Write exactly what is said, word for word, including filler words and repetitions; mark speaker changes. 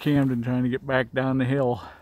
Speaker 1: Camden trying to get back down the hill.